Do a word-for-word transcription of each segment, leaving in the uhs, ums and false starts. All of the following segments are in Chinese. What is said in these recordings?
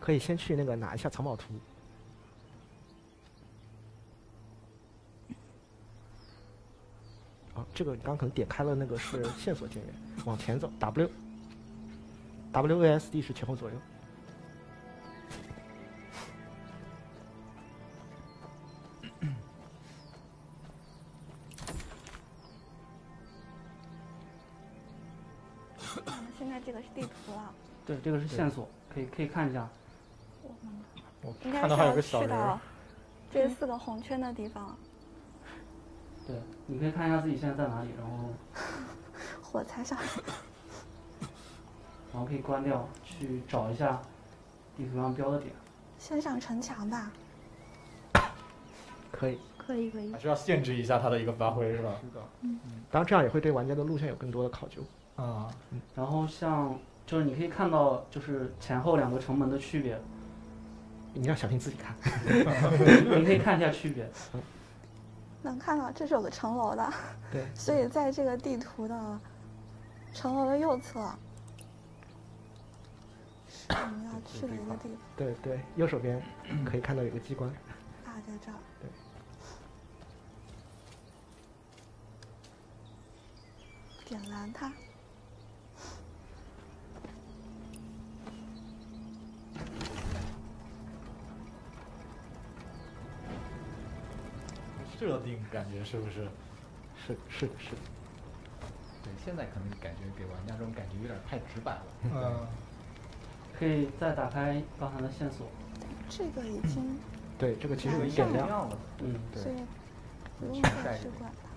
可以先去那个拿一下藏宝图。哦，这个你刚可能点开了那个是线索界面，往前走 W W A S D 是前后左右。 现在这个是地图了。 对，这个是线索，可以可以看一下。 我应该看到还有是要个小人儿去到。这四个红圈的地方。 对，你可以看一下自己现在在哪里，然后火柴上。 然后可以关掉，去找一下地图上标的点。 先上城墙吧。 可以。 可以可以还。是要限制一下它的一个发挥，是吧？ 是的。嗯。当然这样也会对玩家的路线有更多的考究。 啊。 嗯。 然后像就是你可以看到就是前后两个城门的区别。 你要小心自己看。 你可以看一下区别。 能看到，这是有个城楼的。 对。 所以在这个地图的城楼的右侧，是我们要去的一个地方。 对对，右手边可以看到有个机关。 啊，在这儿。 对。 点燃它。 设定感觉是不是？ 是是是。 对，现在可能感觉给玩家这种感觉有点太直白了。 嗯。 可以再打开刚才的线索。 这个已经。 对，这个其实有点亮了。 嗯， 对。 所以不用再去管它。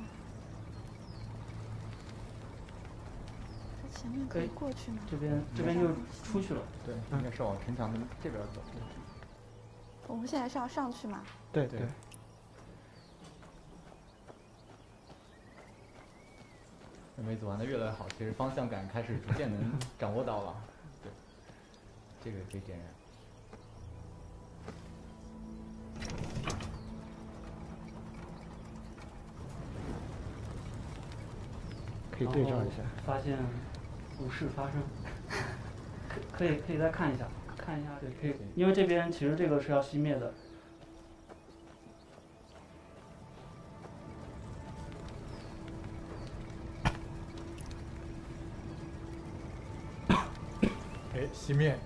这前面可以过去吗？ 这边这边就出去了。 对，应该是往城墙的这边走。 我们现在是要上去吗？ 对对。 梅子玩的越来越好，其实方向感开始逐渐能掌握到了。对，这个可以点燃。 可以对照一下。 发现无事发生。可可以可以再看一下，看一下对可以，因为这边其实这个是要熄灭的。 哎，熄灭。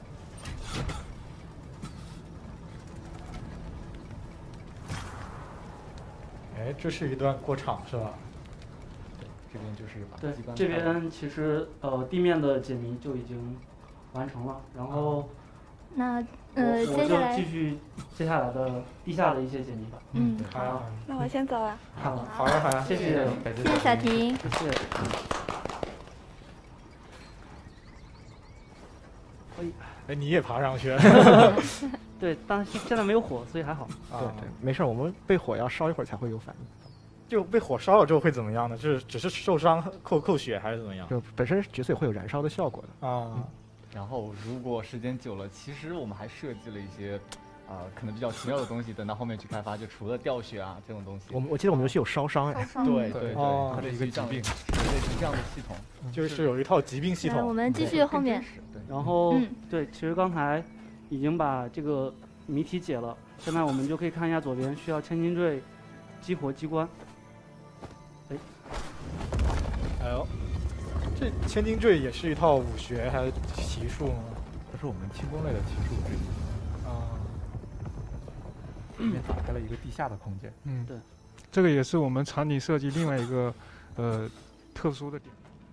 哎，这是一段过场是吧？ 对，这边就是把对机关。 这边其实呃地面的解谜就已经完成了，然后那呃接下来我就继续接下来的地下的一些解谜吧。 嗯， 好。 那我先走了。 好， 好呀好呀， 谢谢， 谢谢小婷。 谢谢。 哎，你也爬上去了？ 对，但是现在没有火，所以还好。 对对，没事，我们被火要烧一会儿才会有反应。 就被火烧了之后会怎么样呢？就是只是受伤扣扣血还是怎么样？ 就本身角色也会有燃烧的效果的啊。 嗯、然后如果时间久了，其实我们还设计了一些。啊、呃，可能比较奇妙的东西，等到后面去开发，就除了掉血啊这种东西， 我们我记得我们游戏有烧伤哎， 对对对， 哦、 它是一个疾病，类似这样的系统， 就是有一套疾病系统。 我们继续后面， 对， 然后、 嗯、 对，其实刚才已经把这个谜题解了，现在我们就可以看一下左边需要千斤坠激活机关。哎， 哎呦，这千斤坠也是一套武学还是骑术吗？ 这是我们轻功类的骑术之一。里面打开了一个地下的空间。 嗯， 对， 这个也是我们场景设计另外一个呃特殊的点。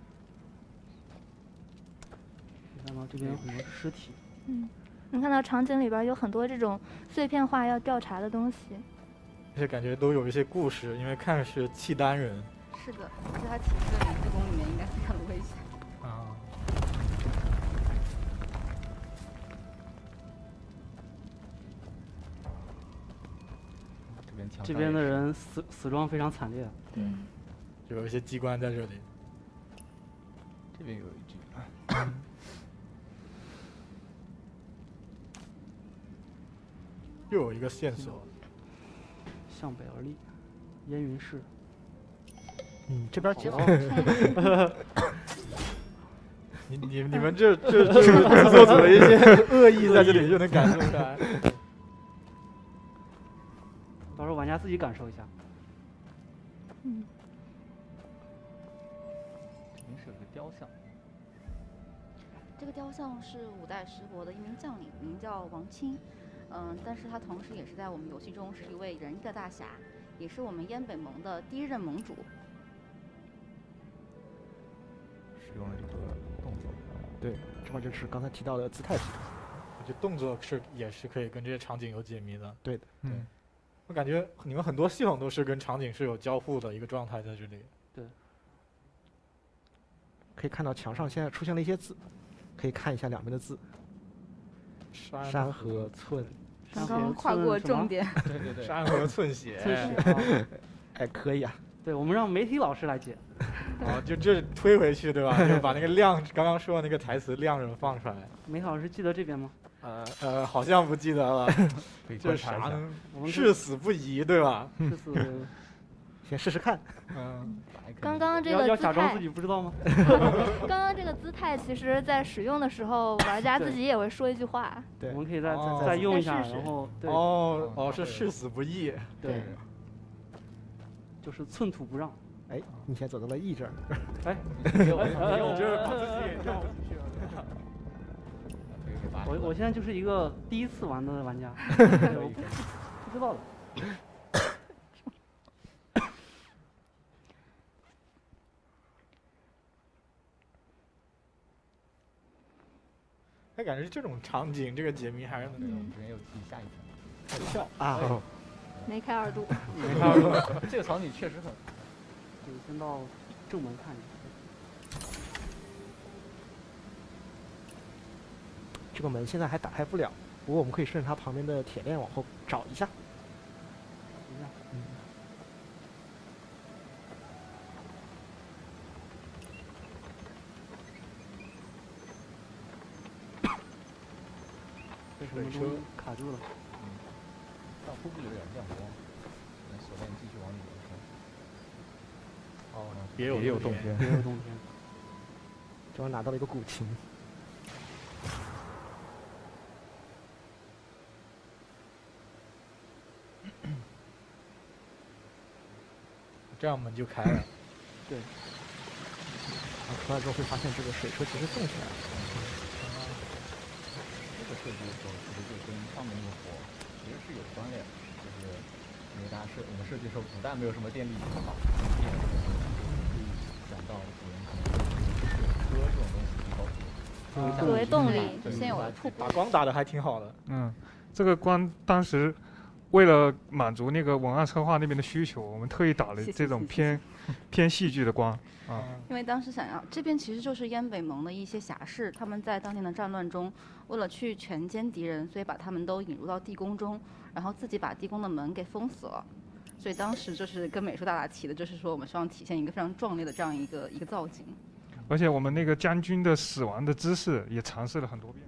看到这边有很多尸体。 嗯，你看到场景里边有很多这种碎片化要调查的东西， 而且感觉都有一些故事，因为看是契丹人。 是的，而且他体质在地宫里面应该非常的危险。 啊。 这边的人死死状非常惨烈。 对， 就有一些机关在这里。 这边有一句。 又有一个线索。 向北而立，烟云市。 嗯，这边节奏。 你你你们这这这制作组的一些恶意在这里就能感受出来。 到时候玩家自己感受一下。 嗯， 肯定是有个雕像。 这个雕像是五代十国的一名将领，名叫王钦。嗯，但是他同时也是在我们游戏中是一位仁义的大侠，也是我们燕北盟的第一任盟主。 使用了这个动作。 对，这块就是刚才提到的姿态系统。 我觉得动作是也是可以跟这些场景有解谜的。 对的， 嗯， 我感觉你们很多系统都是跟场景是有交互的一个状态在这里。 对， 可以看到墙上现在出现了一些字，可以看一下两边的字。 山山河寸， 刚刚跨过重点。 对对对， 山河寸血。 寸血啊哎，可以啊。 对，我们让媒体老师来解。 啊，就这推回去对吧？就把那个亮刚刚说的那个台词亮着放出来。 媒体老师记得这边吗？ 呃呃，好像不记得了。 可以这是啥观察一下。 呢？ 我们誓死不移，对吧？ 这次先试试看。 嗯。 刚刚这个姿要要假装自态， 己不知道吗？ 刚刚这个姿态，其实在使用的时候，玩家自己也会说一句话。 对， 我们可以再哦再再用一下， 再试试然后对哦哦，是誓死不移。 对，就是寸土不让。 哎，你先走到了 E 这儿。 哎， 你就是把自己给绕进去了。 我我现在就是一个第一次玩的玩家，对我不不知道的。 哎，感觉这种场景，这个解谜还是对，我们这边又提下一层。 很跳啊。 梅开二度。 梅开二度，这个场景确实很。 就先到正门看一下。 这个门现在还打开不了，不过我们可以顺着它旁边的铁链往后找一下。 一下， 嗯。 被什么东西卡住了？ 嗯，上瀑布有点亮光，那锁链继续往里面冲。 哦， 也有也有洞天， 也有洞天。 这边拿到了一个古琴。 这样门就开了。 对。 然后出来之后会发现这个水车其实动起来了。 这个设计的时候，其实就跟上面那个火其实是有关联的，就是因为大家设我们设计的时候，古代没有什么电力信号，电的时候可以想到古人可能会车这种东西提高速， 作为动力， 先有了瀑布。 把光打的还挺好的。 嗯，这个光当时为了满足那个文案策划那边的需求，我们特意打了这种偏偏戏剧的光啊。 因为当时想要这边其实就是燕北盟的一些侠士，他们在当年的战乱中，为了去全歼敌人，所以把他们都引入到地宫中，然后自己把地宫的门给封死了。所以当时就是跟美术大大提的，就是说我们希望体现一个非常壮烈的这样一个一个造景。 而且我们那个将军的死亡的姿势也尝试了很多遍。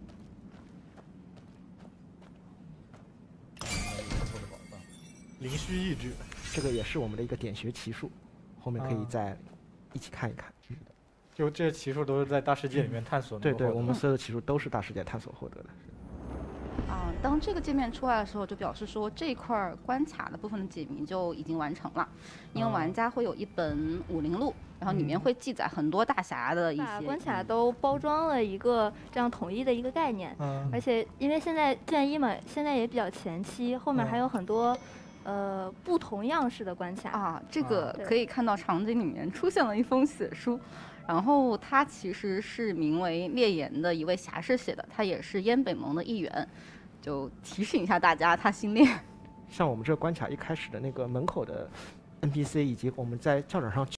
灵虚意志， 这个也是我们的一个点穴奇术，后面可以再一起看一看。 嗯、就这奇术都是在大世界里面探索的。 对对，我们所有的奇术都是大世界探索获得的。 啊、嗯，当这个界面出来的时候，就表示说这一块关卡的部分的解谜就已经完成了，因为玩家会有一本武林录，然后里面会记载很多大侠的一些。 把关卡都包装了一个这样统一的一个概念， 嗯、 而且因为现在剑一嘛，现在也比较前期，后面还有很多。呃，不同样式的关卡啊，这个可以看到场景里面出现了一封血书，然后它其实是名为烈炎的一位侠士写的，他也是燕北盟的一员，就提醒一下大家，他姓烈。 像我们这个关卡一开始的那个门口的 N P C， 以及我们在教场上